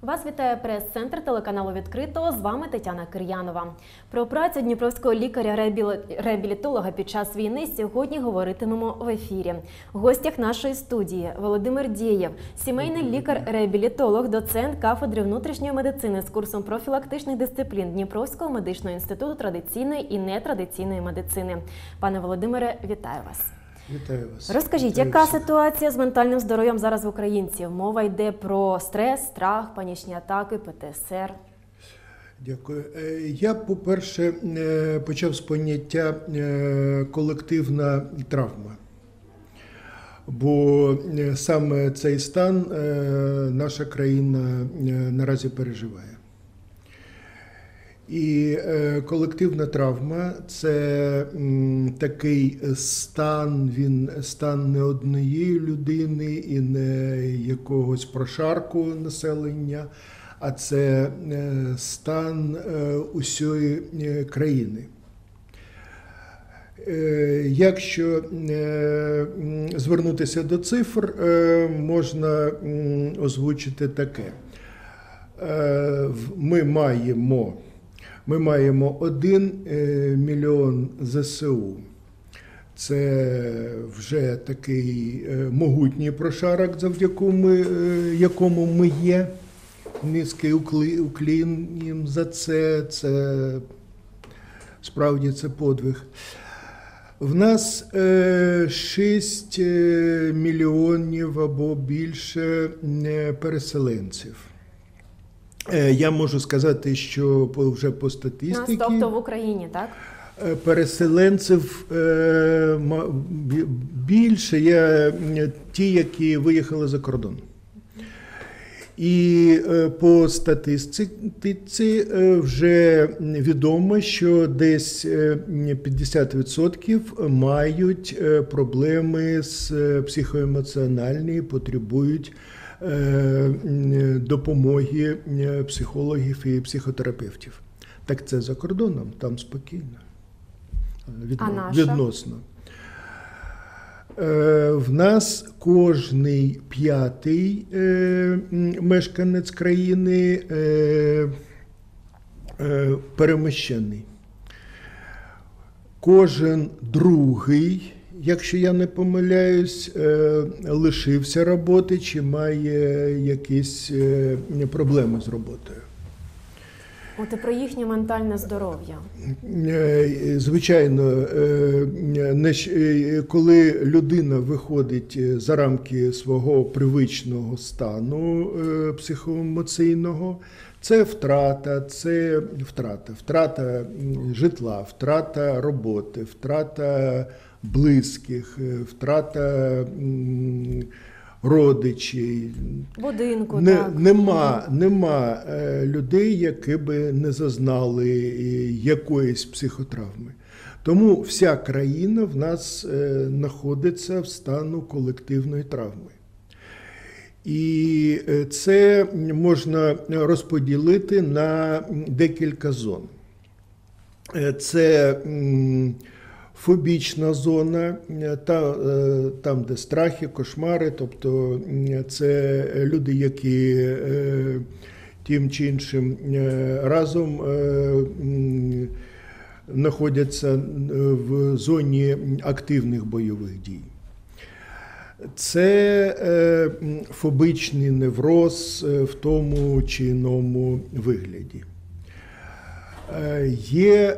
Вас вітає прес-центр телеканалу «Відкрито». З вами Тетяна Кир'янова. Про працю дніпровського лікаря-реабілітолога під час війни сьогодні говоритимемо в ефірі. В гостях нашої студії Володимир Дєєв, сімейний лікар-реабілітолог, доцент кафедри внутрішньої медицини з курсом профілактичних дисциплін Дніпровського медичного інституту традиційної і нетрадиційної медицини. Пане Володимире, вітаю вас. Вітаю вас. Розкажіть, яка ситуація з ментальним здоров'ям зараз в українців? Мова йде про стрес, страх, панічні атаки, ПТСР. Дякую. Я, по-перше, почав з поняття колективна травма. Бо саме цей стан наша країна наразі переживає. І колективна травма – це такий стан, він стан не однієї людини і не якогось прошарку населення, а це стан усієї країни. Якщо звернутися до цифр, можна озвучити таке. Ми маємо 1 мільйон ЗСУ. Це вже такий могутній прошарок, завдяки якому ми є. Низький уклін їм за це. Справді це подвиг. В нас 6 мільйонів або більше переселенців. Я можу сказати, що вже по статистиці… Тобто в Україні, так? Переселенців більше, ті, які виїхали за кордон. І по статистиці вже відомо, що десь 50% мають проблеми з психоемоціональної, потребують допомоги психологів і психотерапевтів. Так це за кордоном, там спокійно, відносно. В нас кожний 5-й мешканець країни переміщений. Кожен другий, якщо я не помиляюсь, лишився роботи чи має якісь проблеми з роботою. От і про їхнє ментальне здоров'я. Звичайно, коли людина виходить за рамки свого привичного стану психоемоційного, це втрата житла, втрата роботи, втрата близьких, втрата родичів. Будинку, так. Нема людей, які би не зазнали якоїсь психотравми. Тому вся країна в нас знаходиться в стану колективної травми. І це можна розподілити на декілька зон. Це фобічна зона, там, де страхи, кошмари, тобто це люди, які тим чи іншим разом знаходяться в зоні активних бойових дій. Це фобічний невроз в тому чи іному вигляді. Є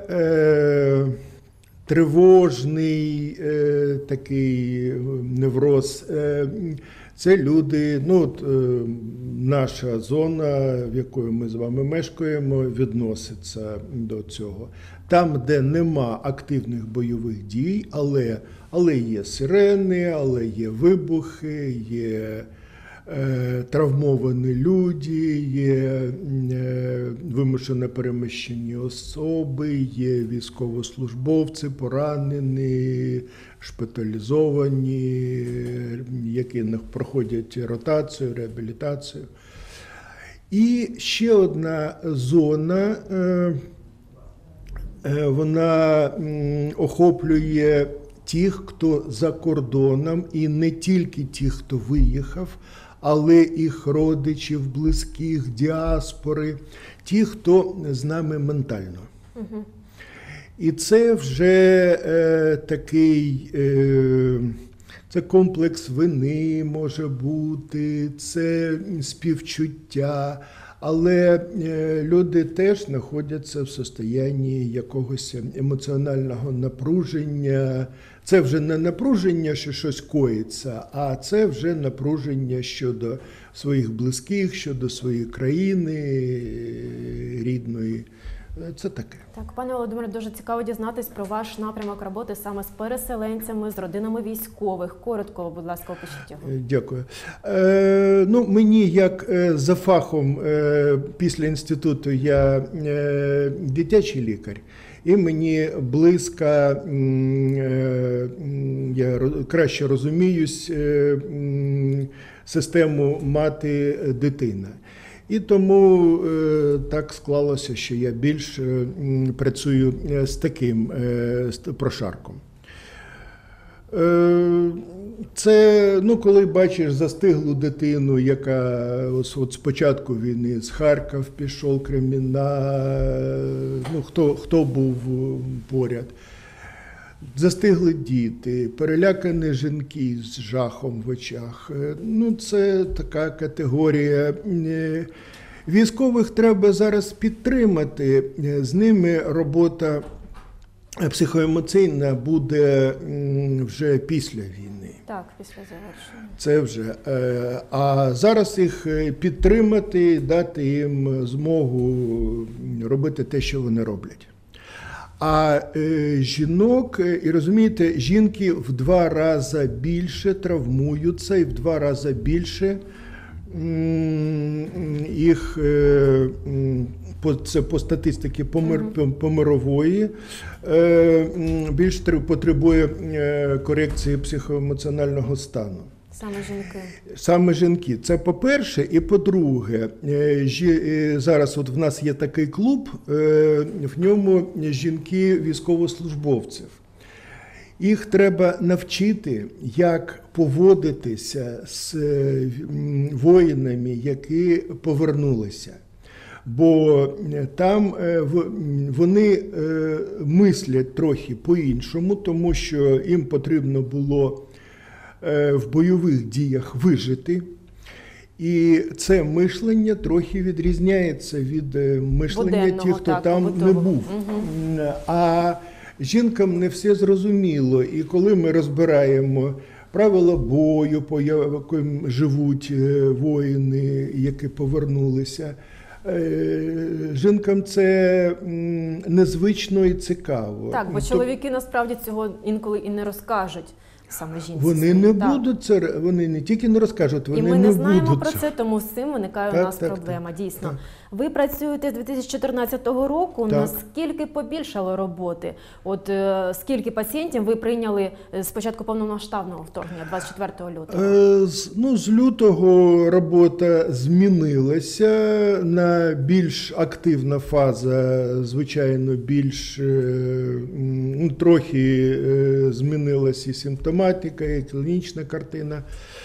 тривожний такий невроз. Це люди, наша зона, в якій ми з вами мешкаємо, відноситься до цього. Там, де нема активних бойових дій, але є сирени, але є вибухи, є травмовані люди, є вимушено переміщені особи, є військовослужбовці, поранені, шпиталізовані, які проходять ротацію, реабілітацію. І ще одна зона, вона охоплює тих, хто за кордоном, і не тільки тих, хто виїхав, але їх родичів, близьких, діаспори, ті, хто з нами ментально. І це вже такий, це комплекс вини може бути, це співчуття, але люди теж знаходяться в состоянні якогось емоціонального напруження. Це вже не напруження, що щось коїться, а це вже напруження щодо своїх близьких, щодо своєї країни рідної. Це таке. Так, пане Володимире, дуже цікаво дізнатись про ваш напрямок роботи саме з переселенцями, з родинами військових. Коротко, будь ласка, опишіть його. Дякую. Мені, як за фахом після інституту, я дитячий лікар, і мені близько, я краще розуміюсь, систему мати-дитина. І тому так склалося, що я більш працюю з таким прошарком. Це, коли бачиш застиглу дитину, яка от з початку війни з Харкова пішов, Кремінна, хто був поряд. Застигли діти, перелякані жінки з жахом в очах. Це така категорія. Військових треба зараз підтримати. З ними робота психоемоційна буде вже після війни. Так, після завершення. Це вже. А зараз їх підтримати, дати їм змогу робити те, що вони роблять. А жінок, і розумієте, жінки в 2 рази більше травмуються і в 2 рази більше їх, це по статистиці помирової, більш потребує корекції психоемоціонального стану. Саме жінки. Саме жінки. Це по-перше. І по-друге, зараз от в нас є такий клуб, в ньому жінки військовослужбовців. Їх треба навчити, як поводитися з воїнами, які повернулися. Бо там вони мислять трохи по-іншому, тому що їм потрібно було в бойових діях вижити. І це мишлення трохи відрізняється від мишлення тих, хто там не був. А жінкам не все зрозуміло. І коли ми розбираємо правила бою, по яким живуть воїни, які повернулися, жінкам це незвично і цікаво. Так, бо чоловіки насправді цього інколи і не розкажуть. Саме жінці. Вони не будуть це, вони не тільки не розкажуть, вони не будуть. І ми не знаємо про це, тому з цим виникає у нас проблема, дійсно. Так. Ви працюєте з 2014 року, Так. наскільки побільшало роботи? От скільки пацієнтів ви прийняли з початку повномасштабного вторгнення, 24 лютого? З лютого робота змінилася на більш активна фаза, звичайно, більш, трохи змінилася і симптоматика, і клінічна картина.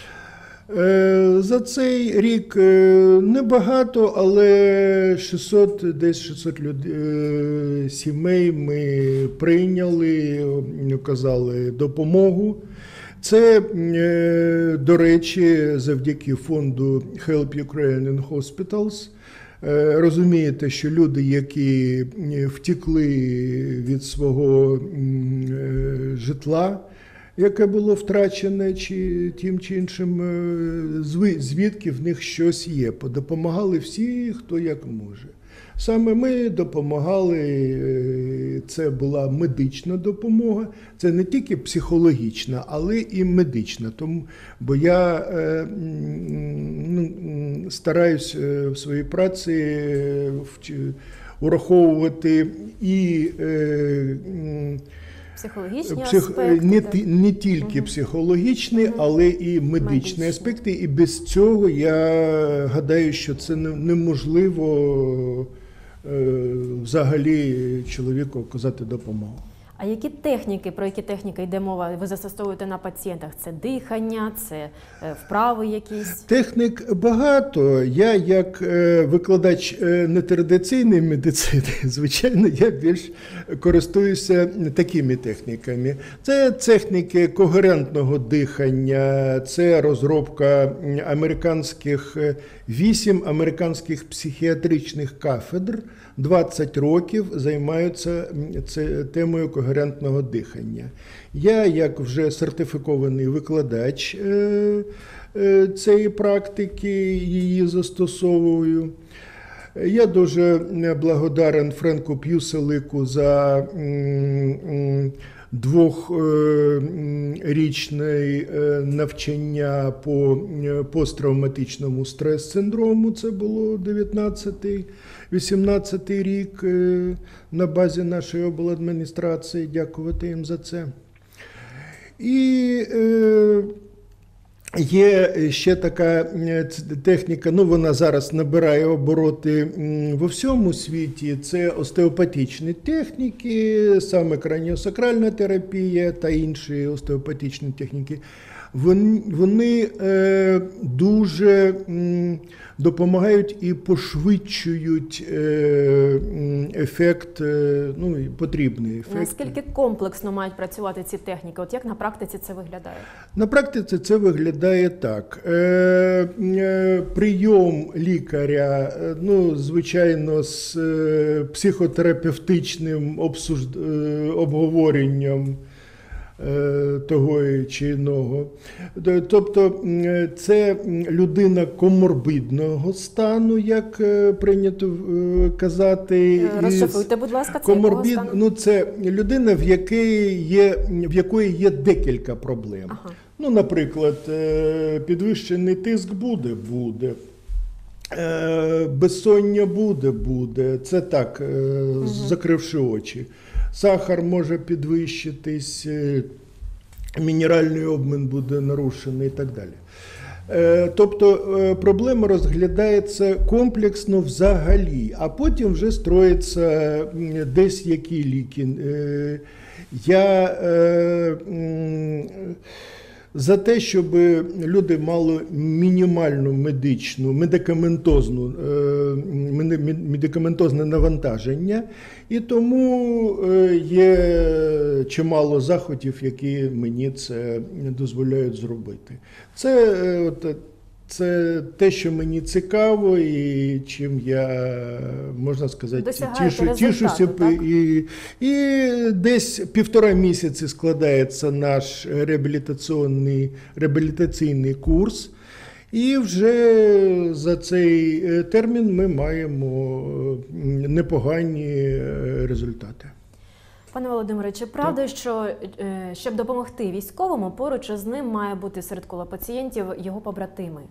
За цей рік небагато, але 600 сімей ми прийняли, оказали допомогу. Це, до речі, завдяки фонду Help Ukrainian Hospitals. Розумієте, що люди, які втекли від свого житла, яке було втрачене чи тим чи іншим, звідки в них щось є. Допомагали всі, хто як може. Саме ми допомагали, це була медична допомога, це не тільки психологічна, але і медична. Бо я стараюсь в своїй праці ураховувати і психологічні аспекти. Не тільки психологічні, але і медичні аспекти. І без цього, я гадаю, що це неможливо взагалі чоловіку оказати допомогу. А про які техніки йде мова, ви застосовуєте на пацієнтах? Це дихання, це вправи якісь? Технік багато. Я, як викладач нетрадиційної медицини, звичайно, я більш користуюся такими техніками. Це техніки когерентного дихання, це розробка 8 американських психіатричних кафедр 20 років займаються темою когерентного дихання. Я, як вже сертифікований викладач цієї практики, її застосовую. Я дуже благодарен Френку П'юселику за двохрічне навчання по посттравматичному стрес-синдрому. Це було 19-18 рік на базі нашої обладміністрації. Дякувати їм за це. І є ще така техніка, вона зараз набирає обороти во всьому світі, це остеопатичні техніки, саме краніосакральна терапія та інші остеопатичні техніки. Вони дуже допомагають і пошвидшують ефект, потрібний ефект. Наскільки комплексно мають працювати ці техніки? От як на практиці це виглядає? На практиці це виглядає так. Прийом лікаря, звичайно, з психотерапевтичним обговоренням того чи іного. Тобто це людина коморбідного стану, як прийнято казати. Розшифруйте, будь ласка, це якого стану? Це людина, в якої є декілька проблем. Ага. Наприклад, підвищений тиск буде. Безсоння буде. Це так, закривши очі. Сахар може підвищитись, мінеральний обмін буде нарушений і так далі. Тобто проблема розглядається комплексно взагалі, а потім вже строїться десь які ліки. Я за те, щоб люди мали мінімальну медикаментозне навантаження, і тому є чимало заходів, які мені це дозволяють зробити. Це те, що мені цікаво і чим я, можна сказати, тішуся. І десь 1,5 місяці складається наш реабілітаційний курс. І вже за цей термін ми маємо непогані результати. Пане Володимире, чи правда, що щоб допомогти військовому, поруч із ним має бути серед кола пацієнтів його побратими?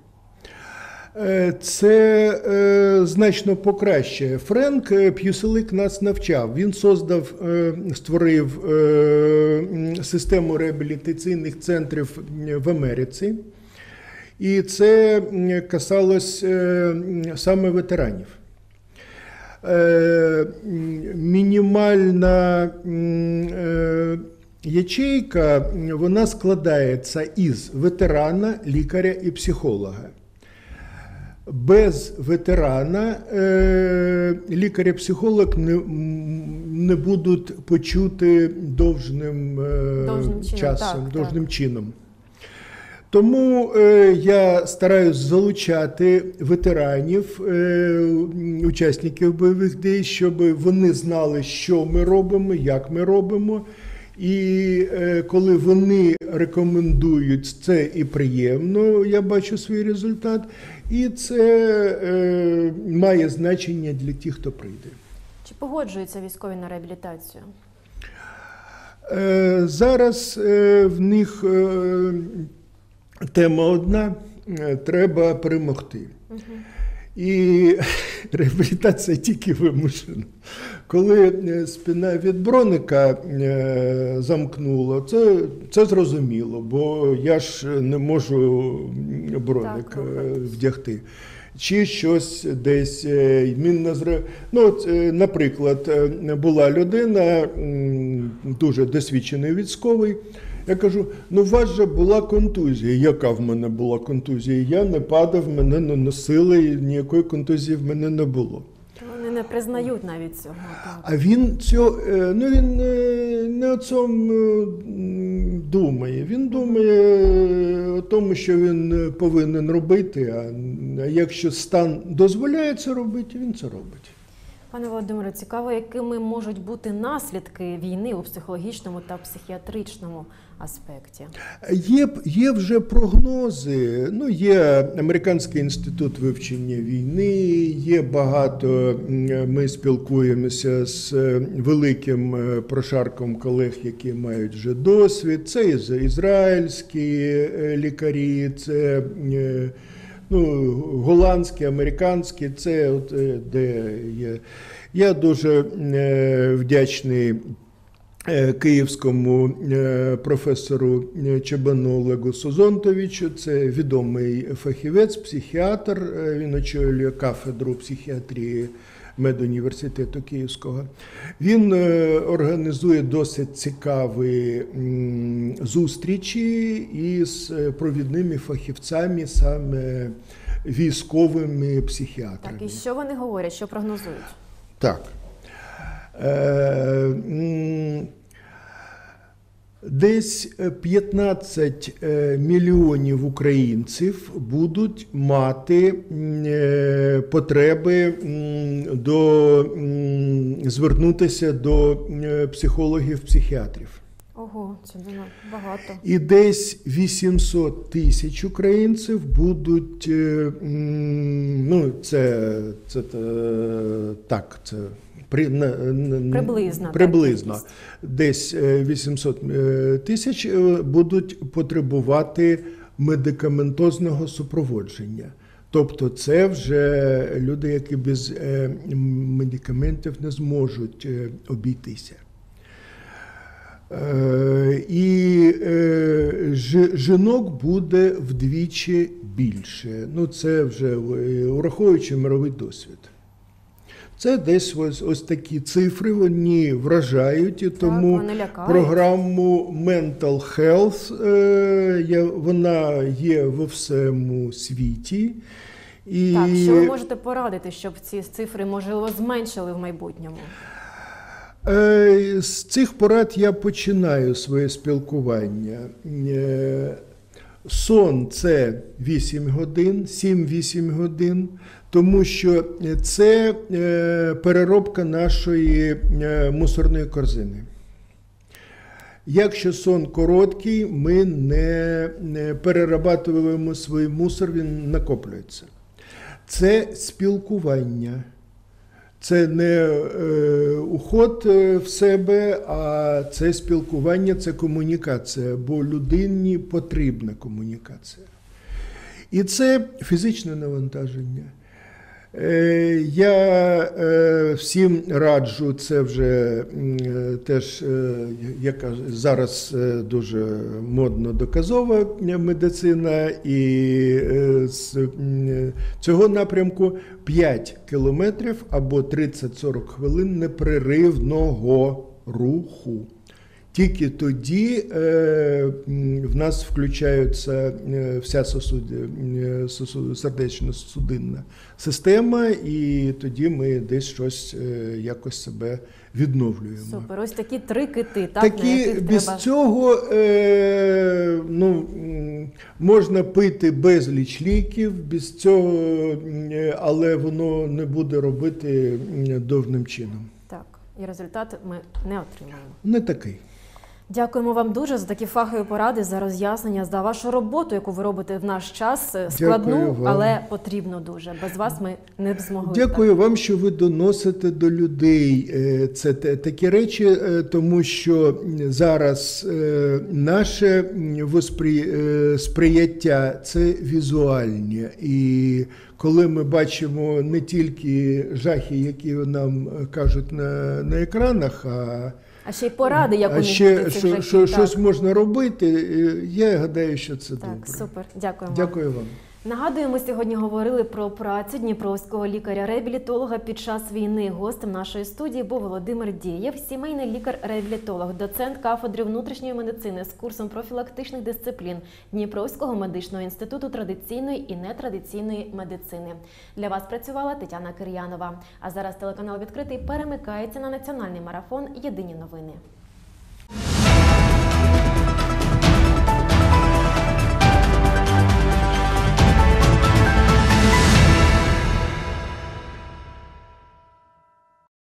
Це значно покращує. Френк П'юселик нас навчав. Він створив систему реабілітаційних центрів в Америці. І це касалось саме ветеранів. Мінімальна ячейка, вона складається із ветерана, лікаря і психолога. Без ветерана лікар-психолог не будуть почути довжним чином. Тому я стараюсь залучати ветеранів, учасників бойових дій, щоб вони знали, що ми робимо, як ми робимо. І коли вони рекомендують, це і приємно, я бачу свій результат, і це має значення для тих, хто прийде. Чи погоджуються військові на реабілітацію? Зараз в них тема одна – треба перемогти. І реабілітація тільки вимушена. Коли спина від броника замкнула, це зрозуміло, бо я ж не можу броник вдягти. чи щось десь мінно зруйновано. Ну, от, наприклад, була людина, дуже досвідчений військовий. Я кажу, ну у вас же була контузія. Яка в мене була контузія? Я не падав, мене не носили, ніякої контузії в мене не було. Вони не признають навіть цього. А він цього, ну він не о цьому думає. Він думає о тому, що він повинен робити, а якщо стан дозволяє це робити, він це робить. Пане Володимире, цікаво, якими можуть бути наслідки війни у психологічному та психіатричному аспекті? Є вже прогнози, ну, є Американський інститут вивчення війни, є багато, ми спілкуємося з великим прошарком колег, які мають вже досвід, це ізраїльські лікарі, це голландські, американські, це от, де є. Я дуже вдячний київському професору Чабану Олегу Созонтовичу, це відомий фахівець, психіатр, він очолює кафедру психіатрії медуніверситету Київського. Він організує досить цікаві зустрічі із провідними фахівцями, саме військовими психіатрами. Так, і що вони говорять, що прогнозують? Так. Десь 15 мільйонів українців будуть мати потреби звернутися до психологів-психіатрів. Ого, це багато. І десь 800 тисяч українців будуть, ну, це приблизно. Десь 800 тисяч будуть потребувати медикаментозного супроводження. Тобто це вже люди, які без медикаментів не зможуть обійтися. І жінок буде вдвічі більше. Ну, це вже враховуючи мировий досвід. Це десь ось такі цифри, вони вражають, і тому програму Mental Health, вона є во всьому світі. І... Так, що ви можете порадити, щоб ці цифри, можливо, зменшили в майбутньому? З цих порад я починаю своє спілкування. Сон – це 8 годин, 7-8 годин, тому що це переробка нашої мусорної корзини. Якщо сон короткий, ми не перерабатуємо свій мусор, він накоплюється. Це спілкування. Це не уход в себе, а це спілкування, це комунікація, бо людині потрібна комунікація. І це фізичне навантаження. Я всім раджу, це вже теж, яка зараз дуже модно доказова медицина, і з цього напрямку 5 кілометрів або 30-40 хвилин непреривного руху. Тільки тоді в нас включається вся сердечно-судинна система, і тоді ми десь щось якось себе відновлюємо. Супер, ось такі 3 кити, так, такі, на яких без треба... цього можна пити безліч ліків, без цього, але воно не буде робити должним чином. Так, і результат ми не отримаємо. Не такий. Дякуємо вам дуже за такі фахові поради, за роз'яснення, за вашу роботу, яку ви робите в наш час. Складну, але потрібно дуже. Без вас ми не б змогли. Дякую вам, що ви доносите до людей це такі речі, тому що зараз наше сприйняття – це візуальне. І коли ми бачимо не тільки жахи, які нам кажуть на екранах, а ще й поради, як уникнути цих жахів. Щось можна робити, я гадаю, що це добре. Так, супер. Дякуємо. Дякую вам. Нагадуємо, сьогодні говорили про працю дніпровського лікаря-реабілітолога під час війни. Гостем нашої студії був Володимир Дєєв, сімейний лікар-реабілітолог, доцент кафедри внутрішньої медицини з курсом профілактичних дисциплін Дніпровського медичного інституту традиційної і нетрадиційної медицини. Для вас працювала Тетяна Кир'янова. А зараз телеканал «Відкритий» перемикається на національний марафон «Єдині новини».